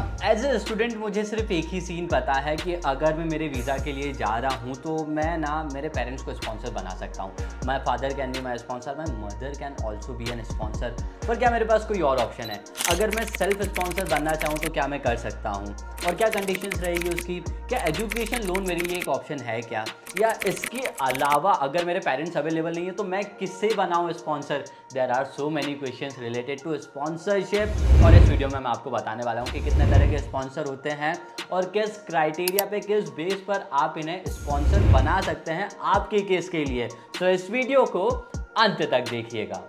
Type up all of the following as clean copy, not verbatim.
As a student मुझे सिर्फ एक ही सीन पता है कि अगर मैं मेरे वीज़ा के लिए जा रहा हूँ तो मैं ना मेरे पेरेंट्स को स्पॉन्सर बना सकता हूँ। My father can be my sponsor, my mother can also be an sponsor. पर क्या मेरे पास कोई और ऑप्शन है? अगर मैं सेल्फ स्पॉन्सर बनना चाहूँ तो क्या मैं कर सकता हूँ और क्या कंडीशंस रहेगी उसकी? क्या एजुकेशन लोन मेरे लिए एक ऑप्शन है क्या? या इसके अलावा अगर मेरे पेरेंट्स अवेलेबल नहीं है तो मैं किससे बनाऊँ sponsor? There are so many questions related to sponsorship और इस वीडियो में मैं आपको बताने वाला हूँ कि कितने तरह के स्पॉन्सर होते हैं और किस क्राइटेरिया पे, किस बेस पर आप इन्हें स्पॉन्सर बना सकते हैं आपके केस के लिए। तो इस वीडियो को अंत तक देखिएगा।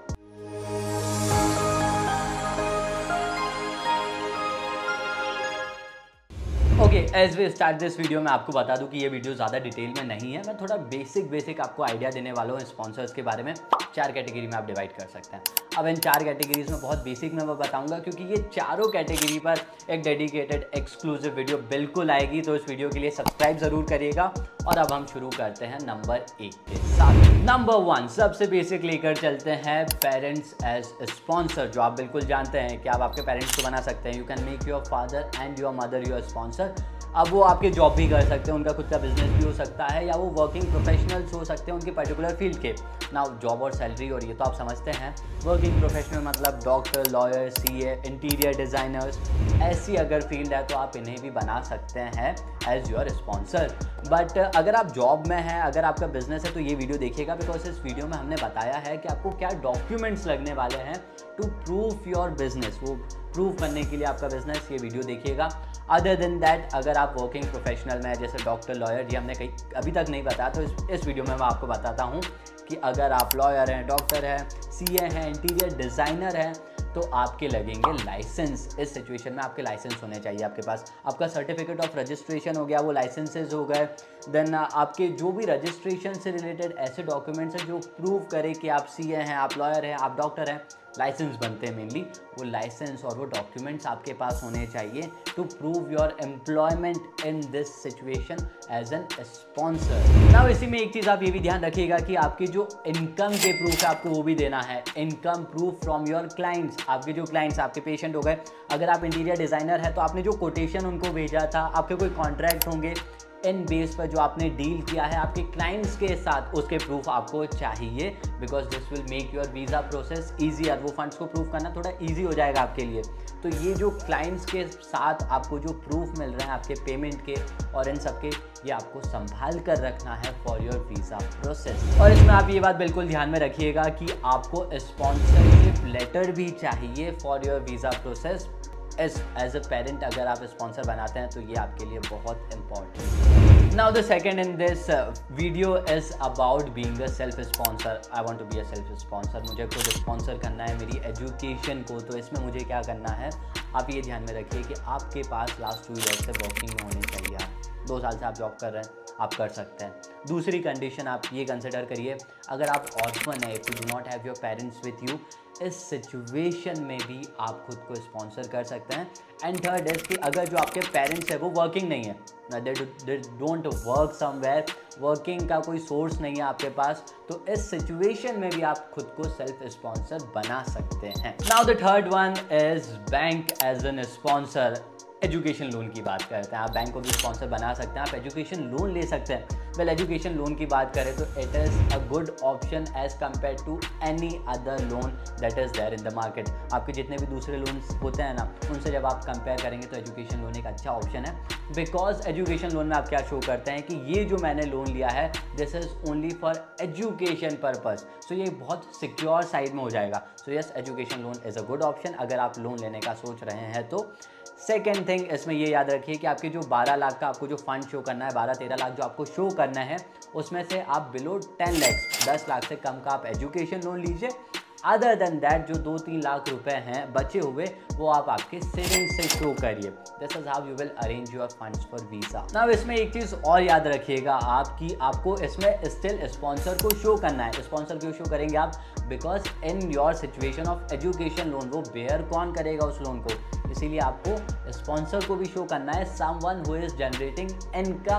Okay, as we start this video मैं आपको बता दूं कि ये वीडियो ज़्यादा डिटेल में नहीं है। मैं थोड़ा बेसिक आपको आइडिया देने वाला हूँ स्पॉन्सर्स के बारे में। 4 कैटेगरी में आप डिवाइड कर सकते हैं। अब इन 4 कैटेगरीज में बहुत बेसिक में मैं बताऊंगा क्योंकि ये चारों कैटेगरी पर एक डेडिकेटेड एक्सक्लूसिव वीडियो बिल्कुल आएगी। तो इस वीडियो के लिए सब्सक्राइब ज़रूर करिएगा। और अब हम शुरू करते हैं नंबर 1 के साथ। नंबर 1 सबसे बेसिक लेकर चलते हैं पेरेंट्स एज स्पॉन्सर, जो आप बिल्कुल जानते हैं कि आप आपके पेरेंट्स को बना सकते हैं। You can make your father and your mother your sponsor. अब वो आपके जॉब भी कर सकते हैं, उनका खुद का बिजनेस भी हो सकता है, या वो वर्किंग प्रोफेशनल्स हो सकते हैं उनके पर्टिकुलर फील्ड के। ना जॉब और सैलरी और ये तो आप समझते हैं। वर्किंग प्रोफेशनल मतलब doctor, lawyer, CA, interior designers, ऐसी अगर फील्ड है तो आप इन्हें भी बना सकते हैं एज योर स्पॉन्सर। बट अगर आप जॉब में हैं, अगर आपका बिजनेस है तो ये वीडियो देखिएगा, बिकॉज इस वीडियो में हमने बताया है कि आपको क्या डॉक्यूमेंट्स लगने वाले हैं टू प्रूव योर बिजनेस। वो प्रूव करने के लिए आपका बिजनेस, ये वीडियो देखिएगा। अदर देन दैट, अगर आप वर्किंग प्रोफेशनल में जैसे डॉक्टर, लॉयर, ये हमने कहीं अभी तक नहीं बताया, तो इस वीडियो में मैं आपको बताता हूँ कि अगर आप लॉयर हैं, डॉक्टर हैं, सीए हैं, इंटीरियर डिज़ाइनर हैं, तो आपके लगेंगे लाइसेंस। इस सिचुएशन में आपके लाइसेंस होने चाहिए आपके पास। आपका सर्टिफिकेट ऑफ रजिस्ट्रेशन हो गया, वो लाइसेंसेज हो गए। देन आपके जो भी रजिस्ट्रेशन से रिलेटेड ऐसे डॉक्यूमेंट्स हैं जो प्रूव करें कि आप सीए हैं, आप लॉयर हैं, आप डॉक्टर हैं, लाइसेंस बनते हैं मेनली। वो लाइसेंस और वो डॉक्यूमेंट्स आपके पास होने चाहिए to prove your employment in this situation as an sponsor. Now इसी में एक चीज़ आप ये भी ध्यान रखिएगा कि आपकी जो इनकम के प्रूफ है आपको वो भी देना है। Income proof from your clients. आपके जो क्लाइंट्स, आपके पेशेंट हो गए, अगर आप इंटीरियर डिज़ाइनर है तो आपने जो कोटेशन उनको भेजा था, आपके कोई कॉन्ट्रैक्ट होंगे, इन बेस पर जो आपने डील किया है आपके क्लाइंट्स के साथ, उसके प्रूफ आपको चाहिए। Because this will make your visa process easier. वो फंड्स को प्रूफ करना थोड़ा ईजी हो जाएगा आपके लिए। तो ये जो क्लाइंट्स के साथ आपको जो प्रूफ मिल रहे हैं आपके पेमेंट के और इन सब के, ये आपको संभाल कर रखना है फॉर योर वीज़ा प्रोसेस। और इसमें आप ये बात बिल्कुल ध्यान में रखिएगा कि आपको स्पॉन्सरशिप लेटर भी चाहिए for your visa process. As a parent अगर आप स्पॉन्सर बनाते हैं तो ये आपके लिए बहुत important. Now the second in this video is about being a self sponsor. I want to be a self sponsor. मुझे खुद स्पॉन्सर करना है मेरी एजुकेशन को, तो इसमें मुझे क्या करना है? आप ये ध्यान में रखिए कि आपके पास लास्ट 2 ईयर से वर्किंग में होने चाहिए। आप 2 साल से आप जॉब कर रहे हैं, आप कर सकते हैं। दूसरी कंडीशन आप ये कंसिडर करिए, अगर आप ऑर्फन है, if you do not have your parents with you, इस सिचुएशन में भी आप खुद को स्पॉन्सर कर सकते हैं। एंड थर्ड इज कि अगर जो आपके पेरेंट्स है वो वर्किंग नहीं है, they don't work somewhere, working का कोई सोर्स नहीं है आपके पास, तो इस सिचुएशन में भी आप खुद को सेल्फ स्पॉन्सर बना सकते हैं। Now the third one is bank as an sponsor. Education loan की बात करते हैं, आप बैंक को भी स्पॉन्सर बना सकते हैं, आप एजुकेशन लोन ले सकते हैं। वेल, एजुकेशन लोन की बात करें तो it is a good option as compare to any other loan that is there in the market. आपके जितने भी दूसरे लोन्स होते हैं ना, उनसे जब आप कंपेयर करेंगे तो एजुकेशन लोन एक अच्छा ऑप्शन है। बिकॉज एजुकेशन लोन में आप क्या शो करते हैं कि ये जो मैंने लोन लिया है this is only for education purpose. So ये बहुत सिक्योर साइड में हो जाएगा। So yes, education loan is a good option अगर आप लोन लेने का सोच रहे हैं तो। सेकेंड थिंग, इसमें ये याद रखिए कि आपके जो 12 लाख का आपको जो फंड शो करना है, 12-13 लाख जो आपको शो करना है, उसमें से आप बिलो 10 लाख, 10 लाख से कम का आप एजुकेशन लोन लीजिए। अदर देन दैट जो 2-3 लाख रुपए हैं बचे हुए, वो आप आपके सेविंग से शो करिए। This is how you will arrange your funds for visa. Now इसमें एक चीज़ और याद रखिएगा आप कि आपको इसमें स्टिल स्पॉन्सर को शो करना है। स्पॉन्सर क्यों शो करेंगे आप? Because in your situation of education loan, वो बेयर कौन करेगा उस लोन को, इसीलिए आपको स्पॉन्सर को भी शो करना है। Someone who is generating income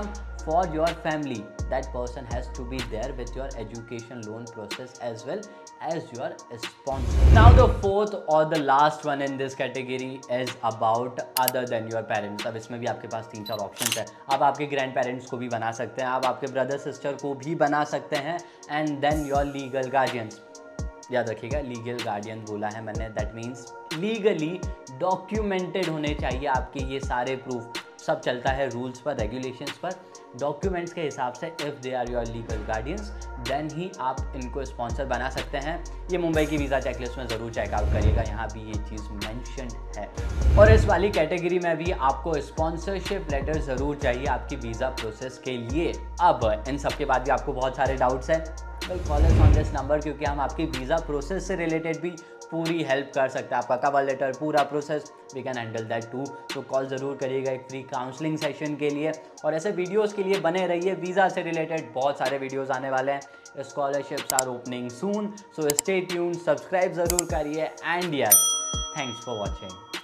for your family, that person has to be there with your education loan process as well as your sponsor. Now the fourth or the last one in this category is about other than your parents. अब इसमें भी आपके पास 3-4 options है. आप आपके grand parents को भी बना सकते हैं, आप आपके ब्रदर सिस्टर को भी बना सकते हैं, and then your legal guardians. याद रखिएगा, लीगल गार्डियन बोला है मैंने, दैट मीन्स लीगली डॉक्यूमेंटेड होने चाहिए आपके ये सारे प्रूफ. सब चलता है रूल्स पर, रेगुलेशंस पर, डॉक्यूमेंट्स के हिसाब से. If they are your legal guardians then ही आप इनको स्पॉन्सर बना सकते हैं. ये मुंबई की वीज़ा चेकलिस्ट में ज़रूर चेकआउट करिएगा, यहाँ भी ये चीज़ मेंशन्ड है. और इस वाली कैटेगरी में भी आपको स्पॉन्सरशिप लेटर ज़रूर चाहिए आपकी वीज़ा प्रोसेस के लिए. अब इन सब के बाद भी आपको बहुत सारे डाउट्स हैं, well call us on this number, क्योंकि हम आपकी वीज़ा प्रोसेस से रिलेटेड भी पूरी हेल्प कर सकते हैं. आपका कवर लेटर, पूरा process, we can handle that too. तो कॉल ज़रूर करिएगा एक फ्री काउंसलिंग सेशन के लिए. और ऐसे वीडियोस के लिए बने रहिए. वीज़ा से रिलेटेड बहुत सारे वीडियोस आने वाले हैं. Scholarships are opening soon, so stay tuned, subscribe ज़रूर करिए. And yes, thanks for watching.